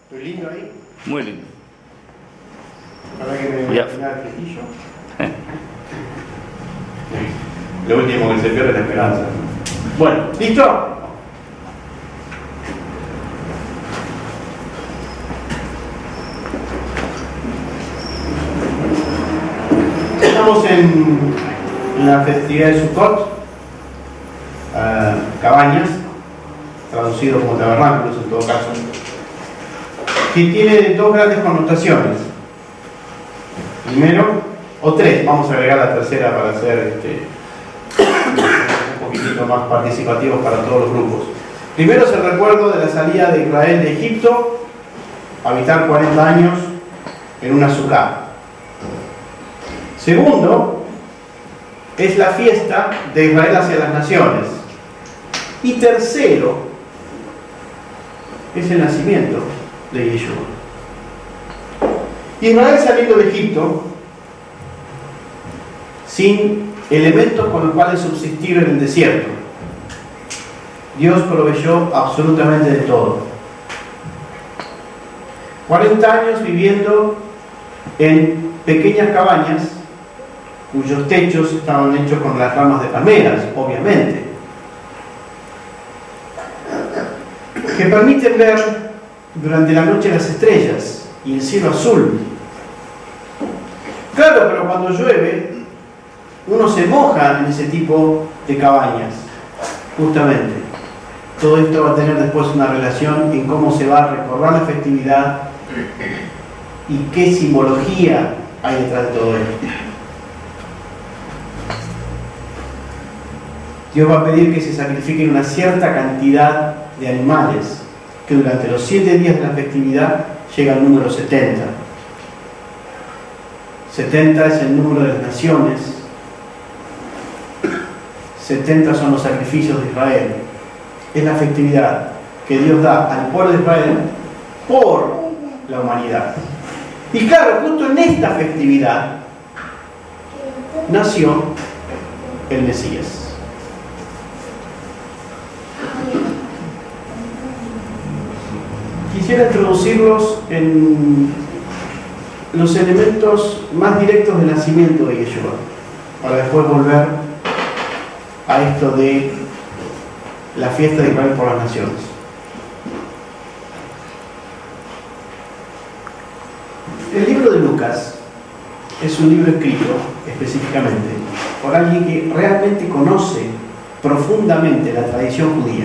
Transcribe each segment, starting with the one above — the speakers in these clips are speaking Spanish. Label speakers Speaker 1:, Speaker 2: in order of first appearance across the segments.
Speaker 1: Muy lindo ahí.
Speaker 2: Muy lindo.
Speaker 1: Para que me
Speaker 2: Ya.
Speaker 1: el flequillo. Lo último que se pierde es la esperanza. Bueno, ¿listo? Estamos en la festividad de Sukkot, cabañas, traducido como tabernáculos en todo caso, que tiene dos grandes connotaciones. Primero, o tres, vamos a agregar la tercera para hacer un poquitito más participativos para todos los grupos. Primero es el recuerdo de la salida de Israel de Egipto, habitar 40 años en una sucá. Segundo, es la fiesta de Israel hacia las naciones. Y tercero, es el nacimiento de Yeshua. Israel saliendo de Egipto sin elementos con los cuales subsistir en el desierto. Dios proveyó absolutamente de todo. 40 años viviendo en pequeñas cabañas cuyos techos estaban hechos con las ramas de palmeras, obviamente, que permiten ver durante la noche las estrellas y el cielo azul. Claro, pero cuando llueve, uno se moja en ese tipo de cabañas, justamente. Todo esto va a tener después una relación en cómo se va a recordar la festividad y qué simbología hay detrás de todo esto. Dios va a pedir que se sacrifiquen una cierta cantidad de animales, que durante los 7 días de la festividad llega al número 70. 70 es el número de las naciones, 70 son los sacrificios de Israel. Es la festividad que Dios da al pueblo de Israel por la humanidad. Y claro, justo en esta festividad nació el Mesías. Quisiera introducirlos en los elementos más directos del nacimiento de Yeshua, para después volver a esto de la fiesta de Israel por las naciones. El libro de Lucas es un libro escrito específicamente por alguien que realmente conoce profundamente la tradición judía.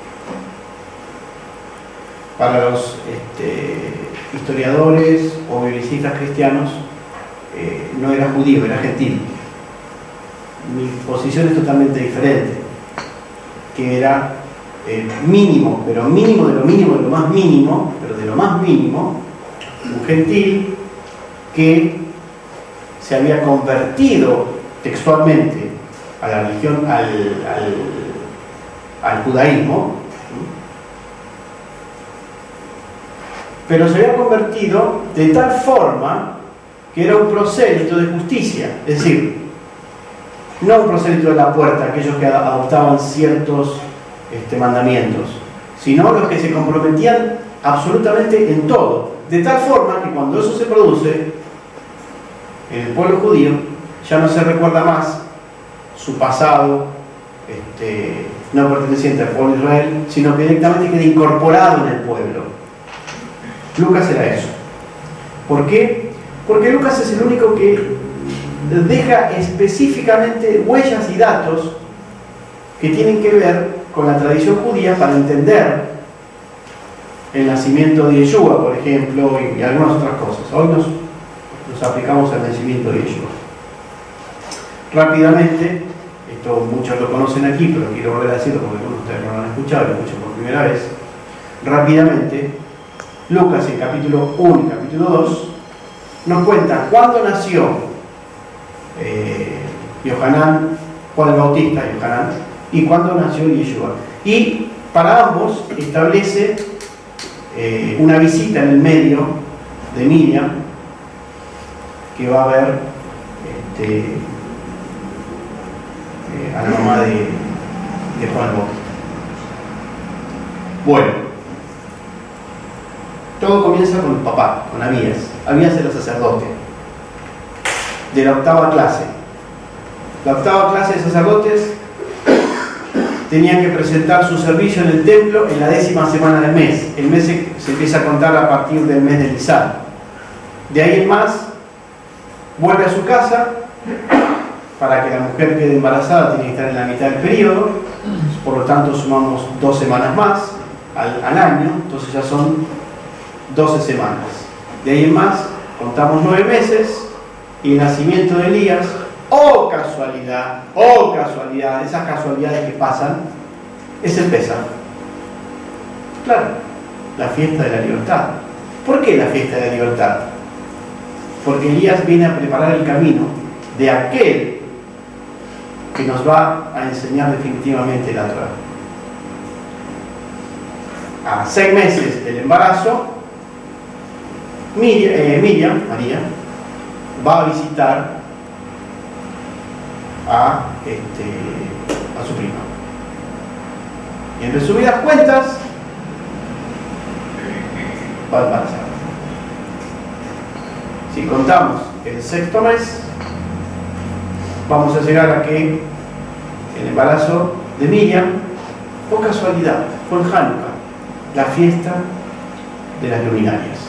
Speaker 1: Para los historiadores o biblicistas cristianos, no era judío, era gentil. Mi posición es totalmente diferente, que era mínimo, pero mínimo de lo mínimo, de lo más mínimo, pero de lo más mínimo, un gentil que se había convertido textualmente a la religión, al judaísmo, pero se había convertido de tal forma que era un prosélito de justicia, es decir, no un prosélito de la puerta, aquellos que adoptaban ciertos mandamientos, sino los que se comprometían absolutamente en todo, de tal forma que cuando eso se produce en el pueblo judío, ya no se recuerda más su pasado no perteneciente al pueblo de Israel, sino que directamente queda incorporado en el pueblo. Lucas era eso. ¿Por qué? Porque Lucas es el único que deja específicamente huellas y datos que tienen que ver con la tradición judía para entender el nacimiento de Yeshua, por ejemplo, y algunas otras cosas. Hoy nos aplicamos al nacimiento de Yeshua. Rápidamente, esto muchos lo conocen aquí, pero quiero volver a decirlo porque algunos de ustedes no lo han escuchado, lo escuchan por primera vez. Rápidamente, Lucas en capítulo 1 y capítulo 2 nos cuenta cuándo nació Juan el Bautista, Yohanan, y cuándo nació Yeshua. Y para ambos establece una visita en el medio de Miriam que va a ver a la mamá de Juan el Bautista. Bueno, Todo comienza con el papá, con Abías. Abías era sacerdote, de la octava clase. La octava clase de sacerdotes tenían que presentar su servicio en el templo en la 10ª semana del mes. El mes se empieza a contar a partir del mes de Nisan. De ahí en más, vuelve a su casa. Para que la mujer quede embarazada tiene que estar en la mitad del periodo. Por lo tanto, sumamos 2 semanas más al año. Entonces ya son 12 semanas. De ahí en más, contamos 9 meses. Y el nacimiento de Elías, ¡oh casualidad! Esas casualidades que pasan, es el Pésach. Claro, la fiesta de la libertad. ¿Por qué la fiesta de la libertad? Porque Elías viene a preparar el camino de aquel que nos va a enseñar definitivamente la Torá. A 6 meses del embarazo, María, va a visitar a su prima. Y en resumidas cuentas, va a embarazar. Si contamos el 6º mes, vamos a llegar a que el embarazo de Miriam, por casualidad, fue en Hanukkah, la fiesta de las luminarias.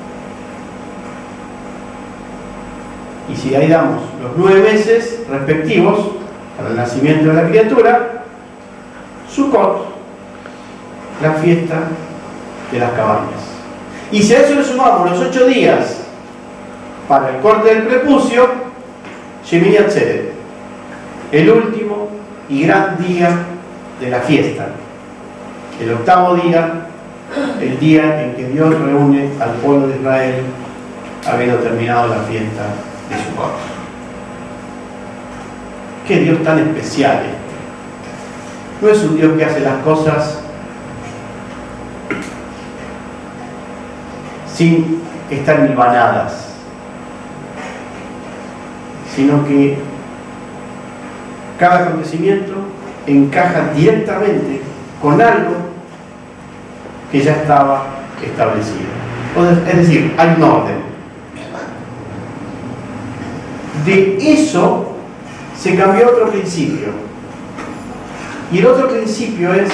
Speaker 1: Y si ahí damos los 9 meses respectivos para el nacimiento de la criatura, Sukkot, la fiesta de las cabañas. Y si a eso le sumamos los 8 días para el corte del prepucio, Shemini Atzeret, el último y gran día de la fiesta, el 8º día, el día en que Dios reúne al pueblo de Israel habiendo terminado la fiesta de Sukkot. Qué Dios tan especial este. No es un Dios que hace las cosas sin estar hilvanadas, sino que cada acontecimiento encaja directamente con algo que ya estaba establecido. Es decir, hay un orden. De eso se cambió otro principio. Y el otro principio es,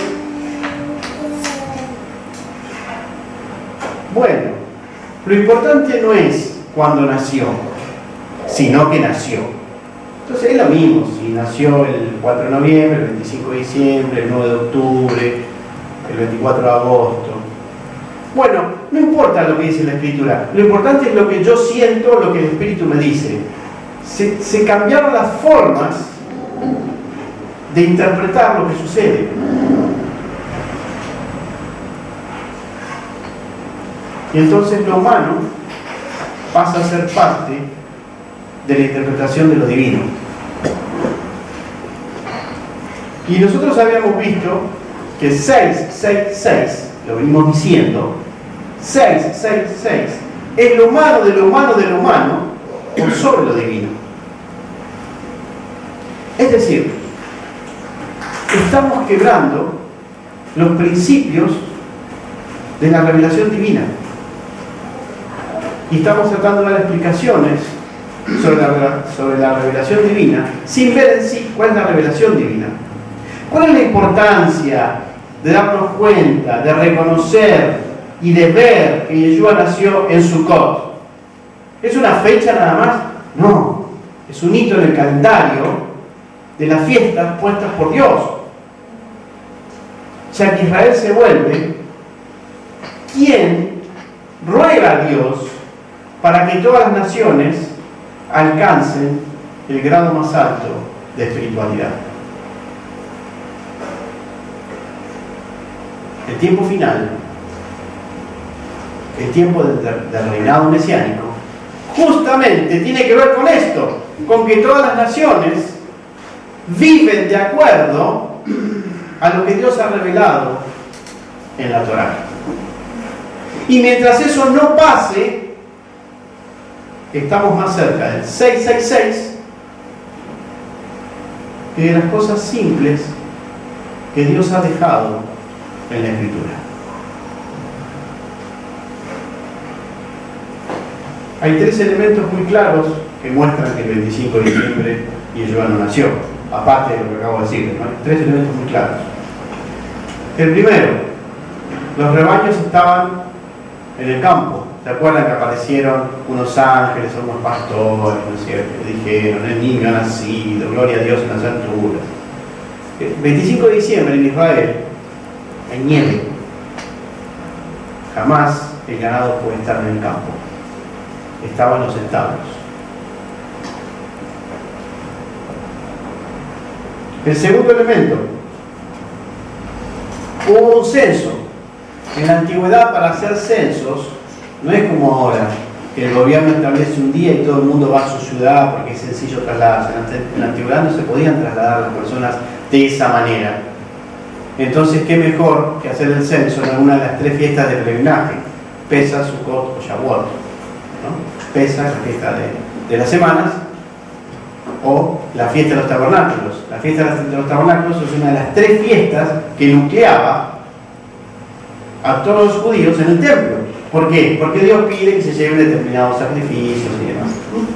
Speaker 1: bueno, lo importante no es cuándo nació, sino que nació. Entonces es lo mismo, si nació el 4 de noviembre, el 25 de diciembre, el 9 de octubre, el 24 de agosto. Bueno, no importa lo que dice la Escritura, lo importante es lo que yo siento, lo que el Espíritu me dice. Se cambiaron las formas de interpretar lo que sucede. Y entonces lo humano pasa a ser parte de la interpretación de lo divino. Y nosotros habíamos visto que 666, lo venimos diciendo, 666 es lo humano de lo humano de lo humano por sobre lo divino. Es decir, estamos quebrando los principios de la revelación divina y estamos tratando de dar explicaciones sobre la revelación divina sin ver en sí cuál es la revelación divina. ¿Cuál es la importancia de darnos cuenta, de reconocer y de ver que Yeshua nació en Sukkot? ¿Es una fecha nada más? No, es un hito en el calendario de las fiestas puestas por Dios. O sea que Israel se vuelve quien ruega a Dios para que todas las naciones alcancen el grado más alto de espiritualidad. El tiempo final, el tiempo del reinado mesiánico, justamente tiene que ver con esto, con que todas las naciones viven de acuerdo a lo que Dios ha revelado en la Torá. Y mientras eso no pase, estamos más cerca del 666 que de las cosas simples que Dios ha dejado en la Escritura. Hay tres elementos muy claros que muestran que el 25 de diciembre Yeshua no nació, aparte de lo que acabo de decir, ¿no? Hay tres elementos muy claros. El primero, los rebaños estaban en el campo. ¿Se acuerdan que aparecieron unos ángeles o unos pastores, ¿no es cierto? Que dijeron, el niño ha nacido, gloria a Dios en las alturas. El 25 de diciembre en Israel hay nieve. Jamás el ganado puede estar en el campo. Estaban los establos. El segundo elemento, hubo un censo. En la antigüedad, para hacer censos, no es como ahora, que el gobierno establece un día y todo el mundo va a su ciudad porque es sencillo trasladarse. En la antigüedad no se podían trasladar las personas de esa manera. Entonces, ¿qué mejor que hacer el censo en alguna de las tres fiestas de peregrinaje? Pesach, Sukkot o Shavuot, ¿no? Pesach, la fiesta de las semanas, o la fiesta de los tabernáculos. La fiesta de los tabernáculos es una de las tres fiestas que nucleaba a todos los judíos en el templo. ¿Por qué? Porque Dios pide que se lleven determinados sacrificios y demás.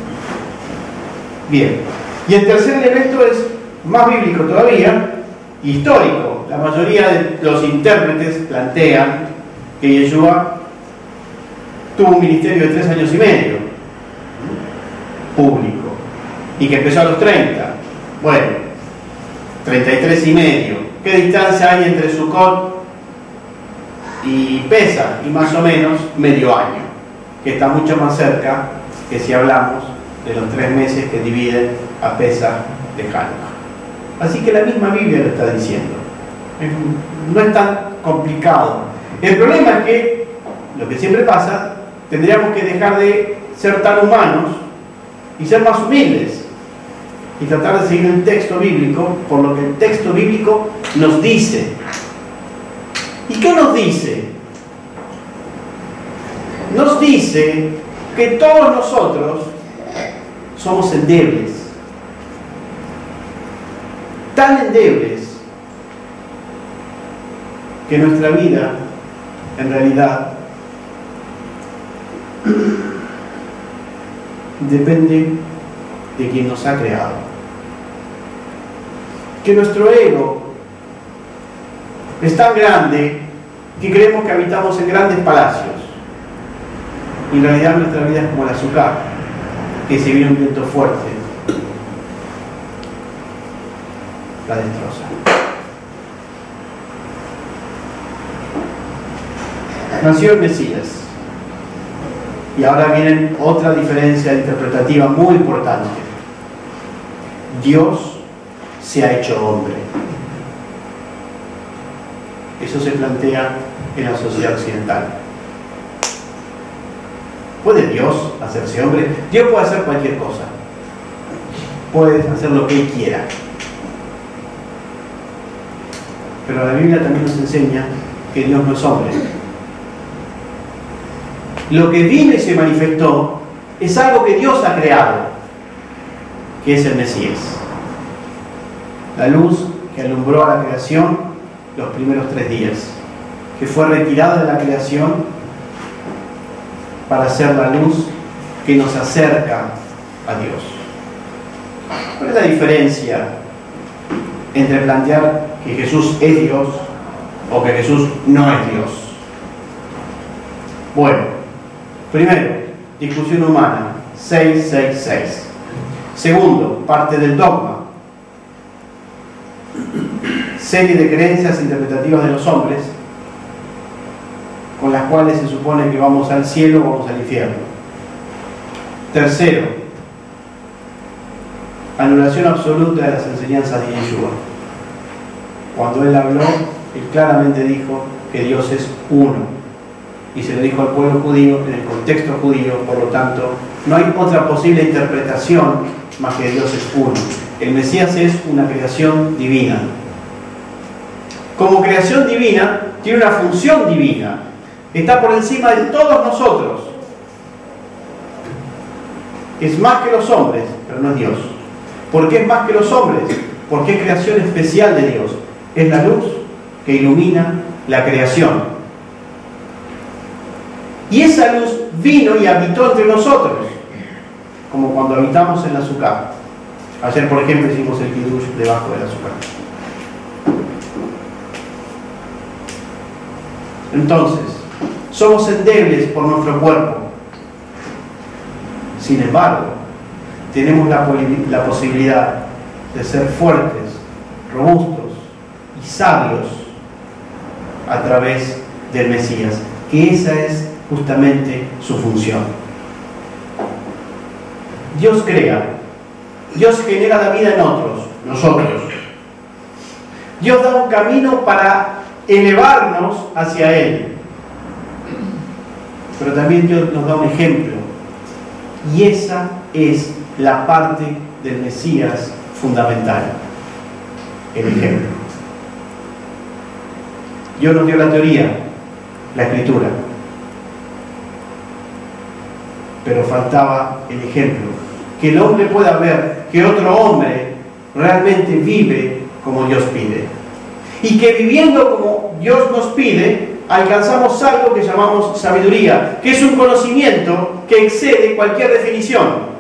Speaker 1: Bien. Y el tercer elemento es más bíblico todavía, histórico. La mayoría de los intérpretes plantean que Yeshua tuvo un ministerio de 3 años y medio, público, y que empezó a los 30. Bueno, 33 y medio. ¿Qué distancia hay entre Sukkot y Pesach? Y más o menos medio año, que está mucho más cerca que si hablamos de los 3 meses que dividen a Pesach de Hanukkah. Así que la misma Biblia lo está diciendo. No es tan complicado. El problema es que, lo que siempre pasa, tendríamos que dejar de ser tan humanos y ser más humildes y tratar de seguir el texto bíblico por lo que el texto bíblico nos dice. ¿Y qué nos dice? Nos dice que todos nosotros somos endebles, tan endebles que nuestra vida en realidad depende de quien nos ha creado. Que nuestro ego es tan grande que creemos que habitamos en grandes palacios. Y en realidad nuestra vida es como el azúcar, que si viene un viento fuerte, la destroza. Nació el Mesías. Y ahora viene otra diferencia interpretativa muy importante. Dios se ha hecho hombre. Eso se plantea en la sociedad occidental. ¿Puede Dios hacerse hombre? Dios puede hacer cualquier cosa. Puede hacer lo que Él quiera. Pero la Biblia también nos enseña que Dios no es hombre. Lo que vino y se manifestó es algo que Dios ha creado, que es el Mesías. La luz que alumbró a la creación los primeros 3 días, que fue retirada de la creación para ser la luz que nos acerca a Dios. ¿Cuál es la diferencia entre plantear que Jesús es Dios o que Jesús no es Dios? Bueno, primero, discusión humana, 666. Segundo, parte del dogma, serie de creencias interpretativas de los hombres con las cuales se supone que vamos al cielo o vamos al infierno. Tercero, anulación absoluta de las enseñanzas de Yeshua. Cuando él habló, él claramente dijo que Dios es uno. Y se lo dijo al pueblo judío en el contexto judío, por lo tanto, no hay otra posible interpretación más que Dios es uno. El Mesías es una creación divina. Como creación divina, tiene una función divina. Está por encima de todos nosotros. Es más que los hombres, pero no es Dios. ¿Por qué es más que los hombres? Porque es creación especial de Dios. Es la luz que ilumina la creación. Y esa luz vino y habitó entre nosotros, como cuando habitamos en la Sukkah. Ayer, por ejemplo, hicimos el Kiddush debajo de la Sukkah. Entonces, somos endebles por nuestro cuerpo. Sin embargo, tenemos la posibilidad de ser fuertes, robustos y sabios a través del Mesías, que esa es justamente su función. Dios crea, Dios genera la vida en otros, nosotros. Dios da un camino para elevarnos hacia Él. Pero también Dios nos da un ejemplo. Y esa es la parte del Mesías fundamental. El ejemplo. Dios nos dio la teoría, la escritura. Pero faltaba el ejemplo. Que el hombre pueda ver que otro hombre realmente vive como Dios pide. Y que viviendo como Dios nos pide, alcanzamos algo que llamamos sabiduría, que es un conocimiento que excede cualquier definición.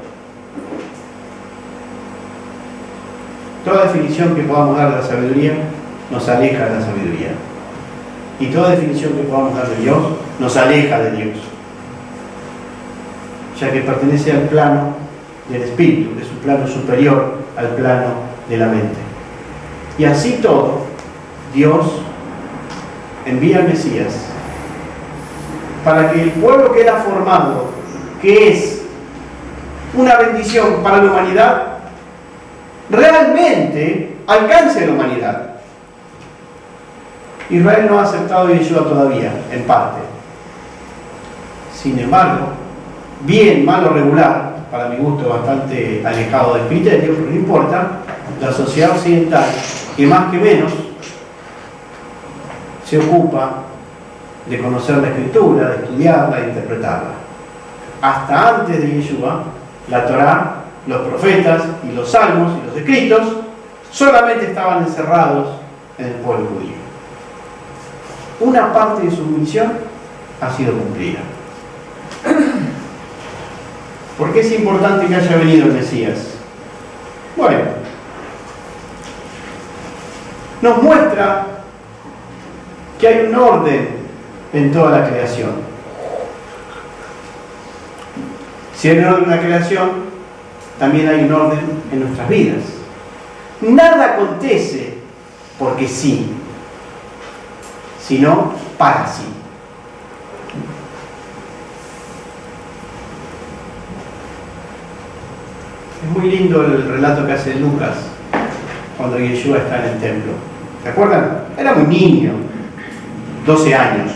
Speaker 1: Toda definición que podamos dar de la sabiduría nos aleja de la sabiduría. Y toda definición que podamos dar de Dios nos aleja de Dios, ya que pertenece al plano del espíritu, es un plano superior al plano de la mente. Y así todo, Dios envía al Mesías para que el pueblo que Él ha formado, que es una bendición para la humanidad, realmente alcance a la humanidad. Israel no ha aceptado a Yeshua todavía, en parte. Sin embargo, bien, mal o regular, para mi gusto bastante alejado del criterio, pero no importa, la sociedad occidental, que más que menos se ocupa de conocer la escritura, de estudiarla, de interpretarla. Hasta antes de Yeshua, la Torá, los profetas y los salmos y los escritos solamente estaban encerrados en el pueblo judío. Una parte de su misión ha sido cumplida. ¿Por qué es importante que haya venido el Mesías? Bueno, nos muestra que hay un orden en toda la creación. Si hay un orden en la creación, también hay un orden en nuestras vidas. Nada acontece porque sí, sino para sí. Es muy lindo el relato que hace Lucas cuando Yeshua está en el templo. ¿Se acuerdan? Era un niño, 12 años.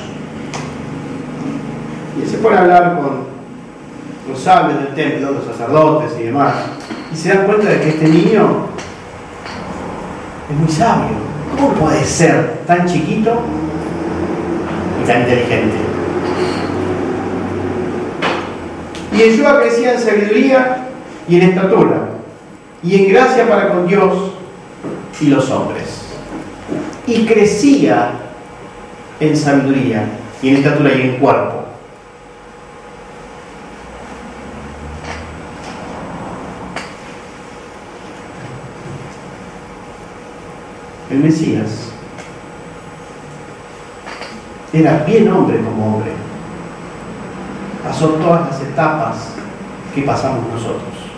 Speaker 1: Y él se pone a hablar con los sabios del templo, los sacerdotes y demás. Y se dan cuenta de que este niño es muy sabio. ¿Cómo puede ser tan chiquito y tan inteligente? Y Yeshua crecía en sabiduría y en estatura, y en gracia para con Dios y los hombres. Y crecía en sabiduría, y en estatura y en cuerpo. El Mesías era bien hombre como hombre. Pasó todas las etapas que pasamos nosotros.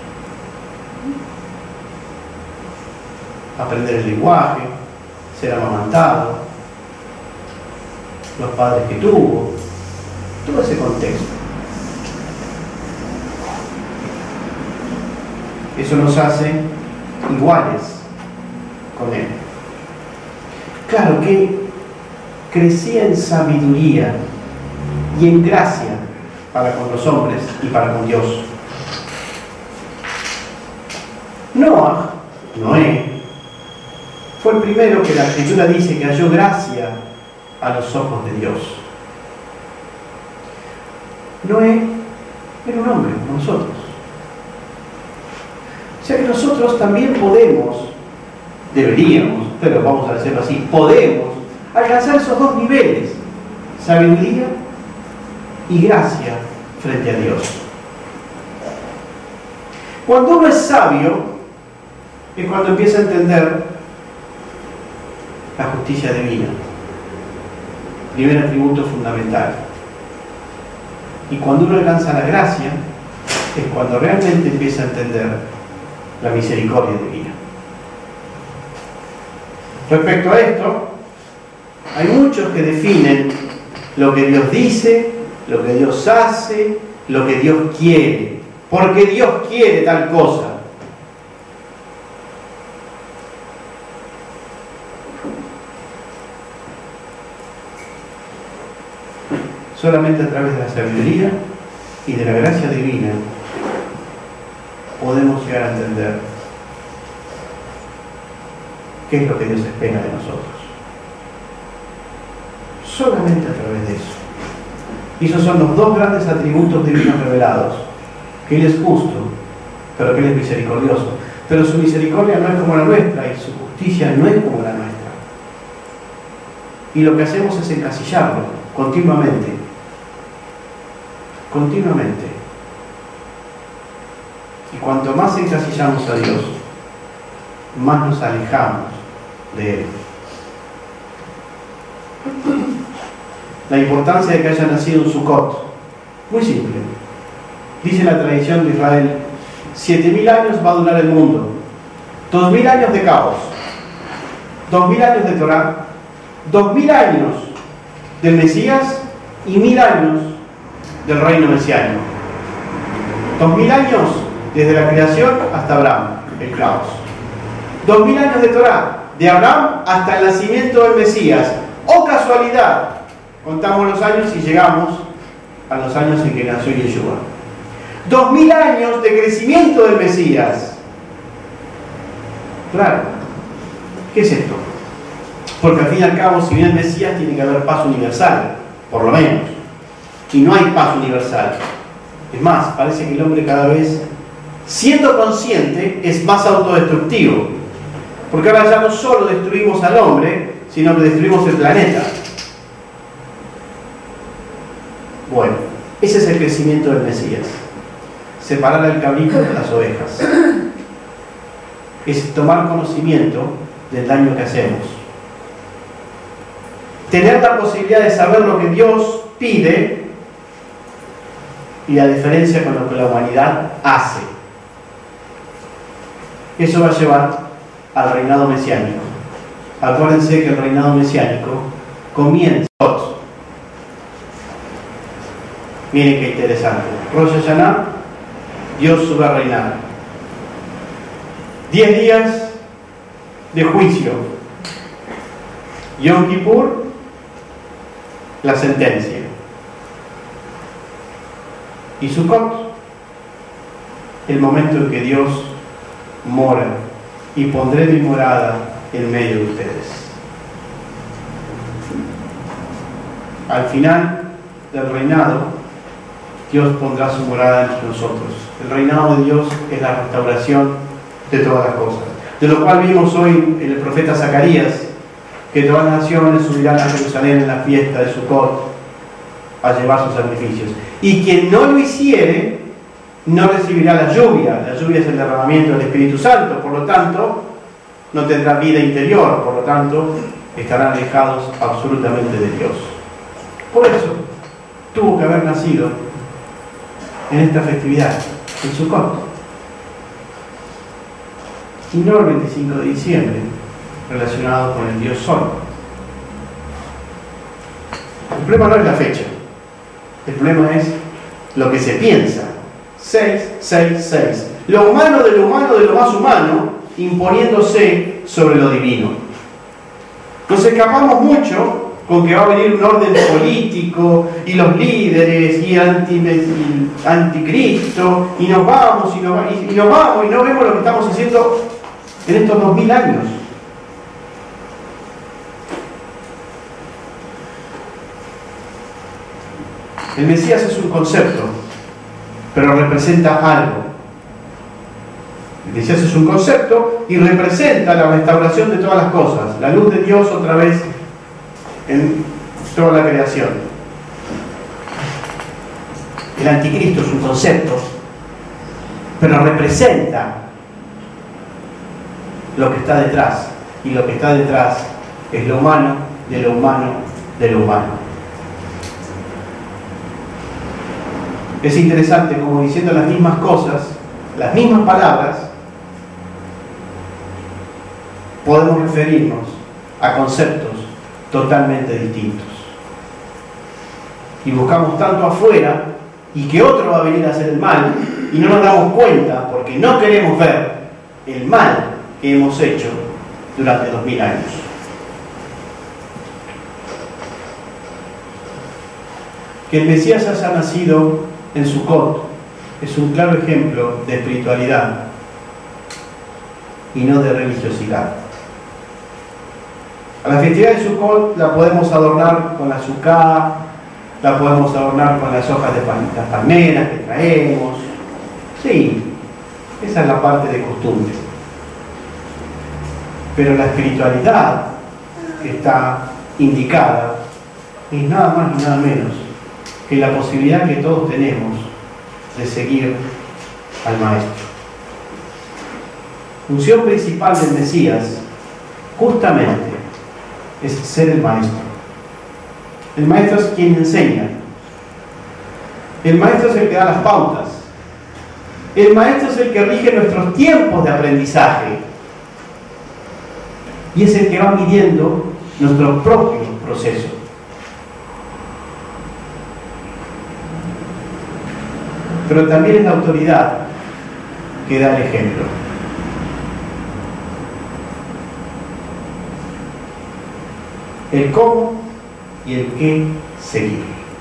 Speaker 1: Aprender el lenguaje, ser amamantado, los padres que tuvo, todo ese contexto. Eso nos hace iguales con Él. Claro que crecía en sabiduría y en gracia para con los hombres y para con Dios. Noé, fue el primero que la Escritura dice que halló gracia a los ojos de Dios. Noé era un hombre como nosotros. O sea que nosotros también podemos, deberíamos, pero vamos a decirlo así, podemos alcanzar esos dos niveles, sabiduría y gracia frente a Dios. Cuando uno es sabio, es cuando empieza a entender la justicia divina, primer atributo fundamental. Y cuando uno alcanza la gracia, es cuando realmente empieza a entender la misericordia divina. Respecto a esto, hay muchos que definen lo que Dios dice, lo que Dios hace, lo que Dios quiere, porque Dios quiere tal cosa. Solamente a través de la sabiduría y de la gracia divina podemos llegar a entender qué es lo que Dios espera de nosotros. Solamente a través de eso. Y esos son los dos grandes atributos divinos revelados: que Él es justo, pero que Él es misericordioso. Pero su misericordia no es como la nuestra y su justicia no es como la nuestra. Y lo que hacemos es encasillarlo continuamente. Continuamente. Y cuanto más encasillamos a Dios, más nos alejamos de Él. La importancia de que haya nacido en Sucot, muy simple. Dice la tradición de Israel: 7000 años va a durar el mundo, 2000 años de caos, 2000 años de Torah, 2000 años del Mesías y 1000 años del reino mesiánico. 2000 años desde la creación hasta Abraham, el caos. 2000 años de Torah, de Abraham hasta el nacimiento del Mesías. ¡Oh casualidad! Contamos los años y llegamos a los años en que nació Yeshua. 2000 años de crecimiento del Mesías. Claro. ¿Qué es esto? Porque al fin y al cabo, si bien el Mesías, tiene que haber paz universal, por lo menos. Y no hay paz universal. Es más, parece que el hombre cada vez, siendo consciente, es más autodestructivo. Porque ahora ya no solo destruimos al hombre, sino que destruimos el planeta. Bueno, ese es el crecimiento del Mesías. Separar al cabrito de las ovejas. Es tomar conocimiento del daño que hacemos. Tener la posibilidad de saber lo que Dios pide y la diferencia con lo que la humanidad hace. Eso va a llevar al reinado mesiánico. Acuérdense que el reinado mesiánico comienza. Miren qué interesante. Rosh Hashanah, Dios sube a reinar. 10 días de juicio. Yom Kippur, la sentencia. Y Sukkot, el momento en que Dios mora y pondré mi morada en medio de ustedes. Al final del reinado, Dios pondrá su morada entre nosotros. El reinado de Dios es la restauración de todas las cosas. De lo cual vimos hoy en el profeta Zacarías, que todas las naciones subirán a Jerusalén en la fiesta de Sukkot a llevar sus sacrificios. Y quien no lo hiciere, no recibirá la lluvia. La lluvia es el derramamiento del Espíritu Santo, por lo tanto, no tendrá vida interior, por lo tanto, estarán alejados absolutamente de Dios. Por eso, tuvo que haber nacido en esta festividad, en Sukkot, y no el 25 de diciembre, relacionado con el Dios Sol. El problema no es la fecha, el problema es lo que se piensa. 666. Lo humano de lo más humano, imponiéndose sobre lo divino. Nos escapamos mucho con que va a venir un orden político y los líderes y anticristo, y nos vamos y no vemos lo que estamos haciendo en estos 2000 años. El Mesías es un concepto, pero representa algo. El Mesías es un concepto y representa la restauración de todas las cosas, la luz de Dios otra vez en toda la creación. El anticristo es un concepto, pero representa lo que está detrás. Y lo que está detrás es lo humano, de lo humano, de lo humano. Es interesante como diciendo las mismas cosas, las mismas palabras, podemos referirnos a conceptos totalmente distintos. Y buscamos tanto afuera y que otro va a venir a hacer el mal y no nos damos cuenta porque no queremos ver el mal que hemos hecho durante 2000 años. Que el Mesías haya nacido en Sucot es un claro ejemplo de espiritualidad y no de religiosidad. A la festividad de Sucot la podemos adornar con la azúcar, la podemos adornar con las hojas de las palmeras que traemos. Sí, esa es la parte de costumbre. Pero la espiritualidad que está indicada es nada más y nada menos que la posibilidad que todos tenemos de seguir al Maestro. Función principal del Mesías, justamente, es ser el Maestro. El Maestro es quien enseña. El Maestro es el que da las pautas. El Maestro es el que rige nuestros tiempos de aprendizaje. Y es el que va midiendo nuestro propio proceso. Pero también es la autoridad que da el ejemplo. El cómo y el qué seguir.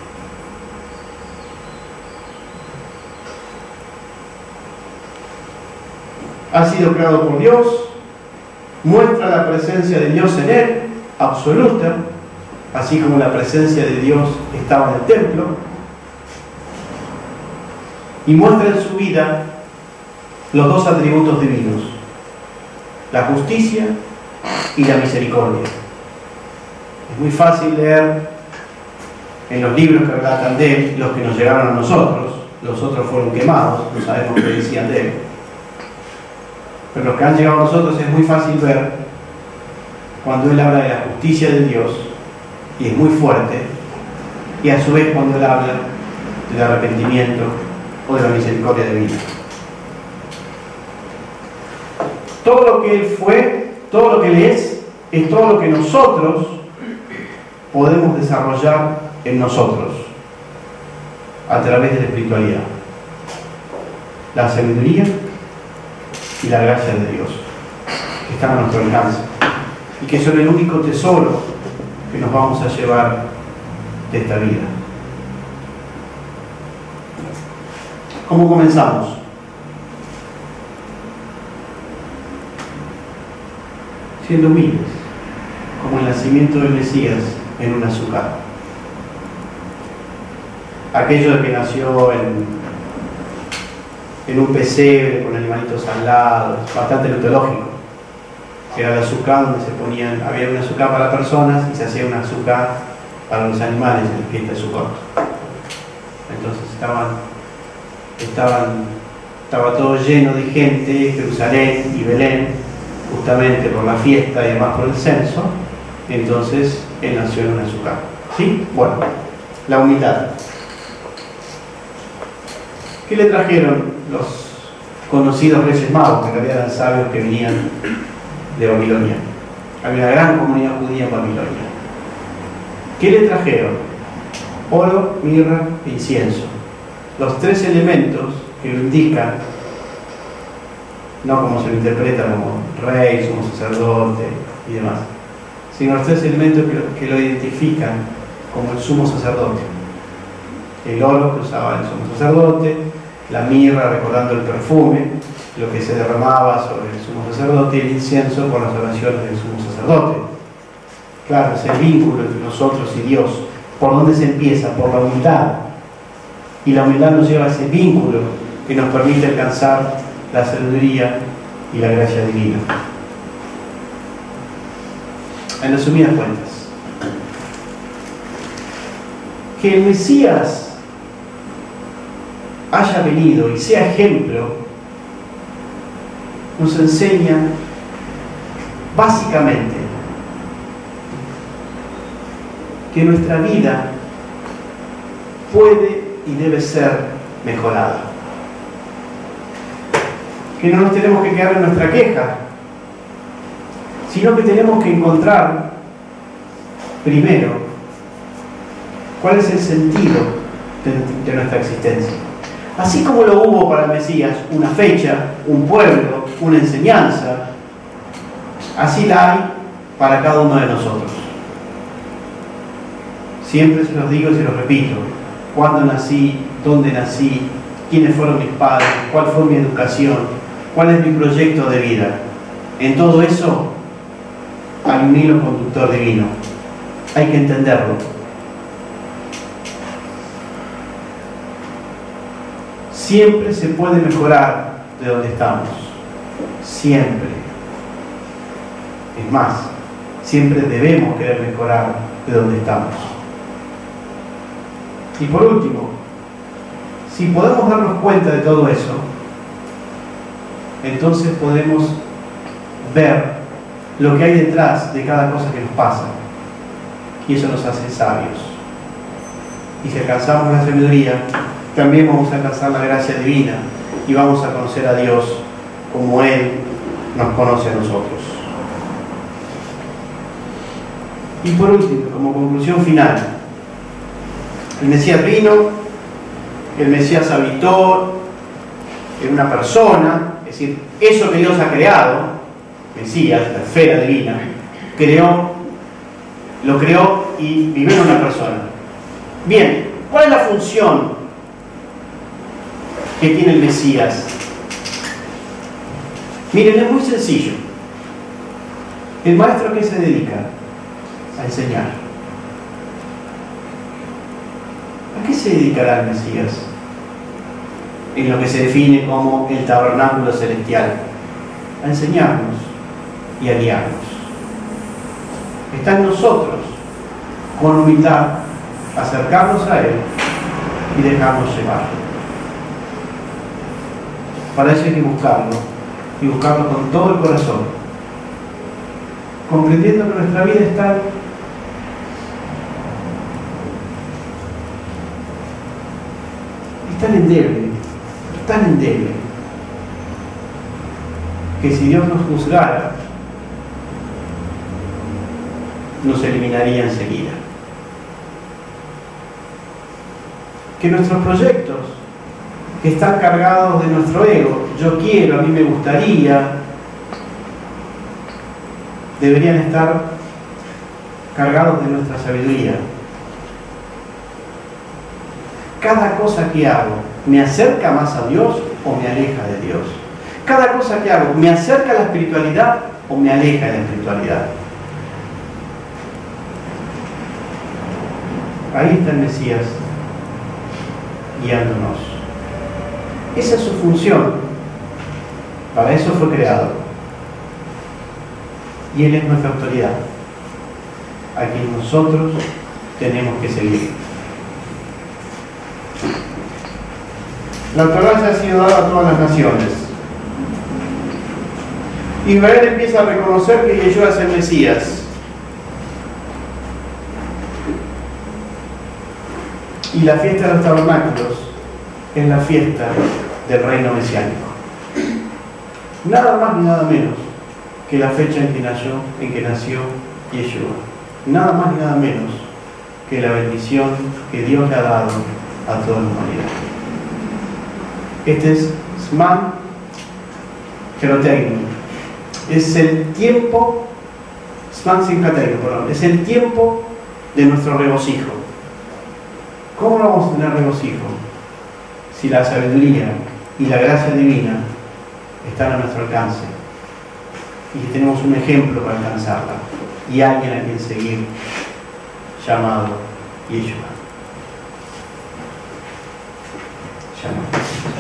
Speaker 1: Ha sido creado por Dios, muestra la presencia de Dios en él, absoluta, así como la presencia de Dios estaba en el templo, y muestra en su vida los dos atributos divinos, la justicia y la misericordia. Es muy fácil leer en los libros que relatan de él, los que nos llegaron a nosotros, los otros fueron quemados, no sabemos qué decían de él. Pero los que han llegado a nosotros es muy fácil ver cuando él habla de la justicia de Dios, y es muy fuerte, y a su vez cuando él habla del arrepentimiento o de la misericordia divina. Todo lo que él fue, todo lo que él es todo lo que nosotros podemos desarrollar en nosotros a través de la espiritualidad, la sabiduría y la gracia de Dios que están a nuestro alcance y que son el único tesoro que nos vamos a llevar de esta vida. ¿Cómo comenzamos? Siendo humildes, como el nacimiento del Mesías en un azúcar. Aquello de que nació en un pesebre con animalitos al lado, bastante mitológico. Era el azúcar donde se ponían, había un azúcar para personas y se hacía un azúcar para los animales en la fiesta de Sucot. Entonces estaba todo lleno de gente, Jerusalén y Belén, justamente por la fiesta y además por el censo. Entonces él nació en un azúcar. ¿Sí? Bueno, la humildad. ¿Qué le trajeron los conocidos Reyes Magos, que en realidad eran sabios que venían de Babilonia? Había una gran comunidad judía en Babilonia. ¿Qué le trajeron? Oro, mirra e incienso. Los tres elementos que lo indican, no como se lo interpreta como rey, sumo sacerdote y demás, sino los tres elementos que lo identifican como el sumo sacerdote. El oro que usaba el sumo sacerdote, la mirra recordando el perfume, lo que se derramaba sobre el sumo sacerdote, y el incienso por las oraciones del sumo sacerdote. Claro, es el vínculo entre nosotros y Dios. ¿Por dónde se empieza? Por la humildad. Y la humildad nos lleva a ese vínculo que nos permite alcanzar la sabiduría y la gracia divina. En resumidas cuentas, que el Mesías haya venido y sea ejemplo, nos enseña básicamente que nuestra vida puede y debe ser mejorada. Que no nos tenemos que quedar en nuestra queja, sino que tenemos que encontrar primero cuál es el sentido de nuestra existencia. Así como lo hubo para el Mesías una fecha, un pueblo, una enseñanza, así la hay para cada uno de nosotros. Siempre se los digo y se los repito: cuándo nací, dónde nací, quiénes fueron mis padres, cuál fue mi educación, cuál es mi proyecto de vida. En todo eso hay un hilo conductor divino. Hay que entenderlo. Siempre se puede mejorar de donde estamos. Siempre. Es más, siempre debemos querer mejorar de donde estamos. Y por último, si podemos darnos cuenta de todo eso, entonces podemos ver lo que hay detrás de cada cosa que nos pasa. Y eso nos hace sabios. Y si alcanzamos la sabiduría, también vamos a alcanzar la gracia divina y vamos a conocer a Dios como Él nos conoce a nosotros. Y por último, como conclusión final, el Mesías vino, el Mesías habitó en una persona, es decir, eso que Dios ha creado, Mesías, la esfera divina, lo creó y vivió en una persona. Bien, ¿cuál es la función que tiene el Mesías? Miren, es muy sencillo. ¿El maestro a qué se dedica? A enseñar. ¿A qué se dedicará el Mesías? En lo que se define como el tabernáculo celestial. A enseñarnos y a guiarnos. Está en nosotros, con humildad, acercarnos a Él y dejarnos llevar. Para eso hay que buscarlo, y buscarlo con todo el corazón, comprendiendo que nuestra vida es tan endeble, que si Dios nos juzgara, nos eliminaría enseguida. Que nuestros proyectos, que están cargados de nuestro ego, yo quiero, a mí me gustaría, deberían estar cargados de nuestra sabiduría. Cada cosa que hago, ¿me acerca más a Dios o me aleja de Dios? Cada cosa que hago, ¿me acerca a la espiritualidad o me aleja de la espiritualidad? Ahí está el Mesías, guiándonos. Esa es su función. Para eso fue creado. Y Él es nuestra autoridad, a quien nosotros tenemos que seguir. La autoridad ha sido dada a todas las naciones. Israel empieza a reconocer que Yeshua es el Mesías. Y la fiesta de los tabernáculos es la fiesta del reino mesiánico. Nada más ni nada menos que la fecha en que nació Yeshua. Nada más ni nada menos que la bendición que Dios le ha dado a toda la humanidad. Este es Zman Keroteinu. Es el tiempo, Zman Simchateinu, perdón, es el tiempo de nuestro regocijo. ¿Cómo no vamos a tener regocijo si la sabiduría y la gracia divina están a nuestro alcance y tenemos un ejemplo para alcanzarla y alguien a quien seguir llamado Yeshua? Llamado.